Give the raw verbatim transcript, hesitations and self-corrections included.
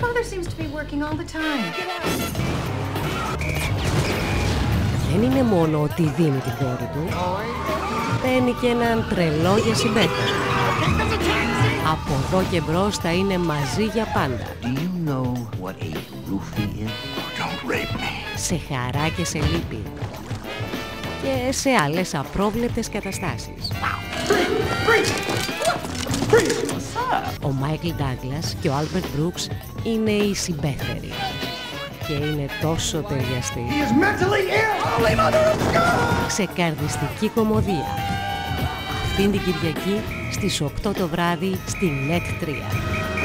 father seems to be working all the time. Δεν είναι μόνο ότι δίνει την κόρη του, παίρνει και έναν τρελό για συμπέκτα. Από εδώ και μπρος θα είναι μαζί για πάντα. Do you know what a roofie is? Don't rape me. Σε χαρά και σε λύπη. Και σε άλλες απρόβλεπτες καταστάσεις. Ο Μάικλ Ντάγκλας και ο Άλμπερτ Μπρούξ είναι οι συμπαίχτεροι. Και είναι τόσο ταιριαστοί. Ξεκαρδιστική κωμωδία. Αυτήν την Κυριακή στις οκτώ το βράδυ στη Net τρία.